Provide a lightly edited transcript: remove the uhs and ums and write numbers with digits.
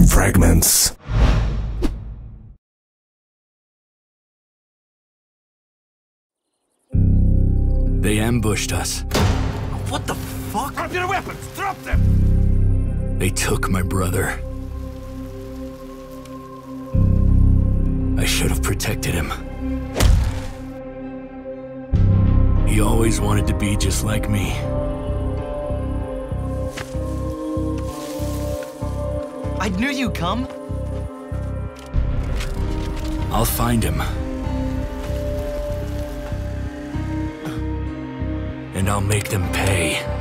Fragments. They ambushed us. What the fuck? Drop your weapons! Drop them! They took my brother. I should have protected him. He always wanted to be just like me. I knew you'd come. I'll find him. And I'll make them pay.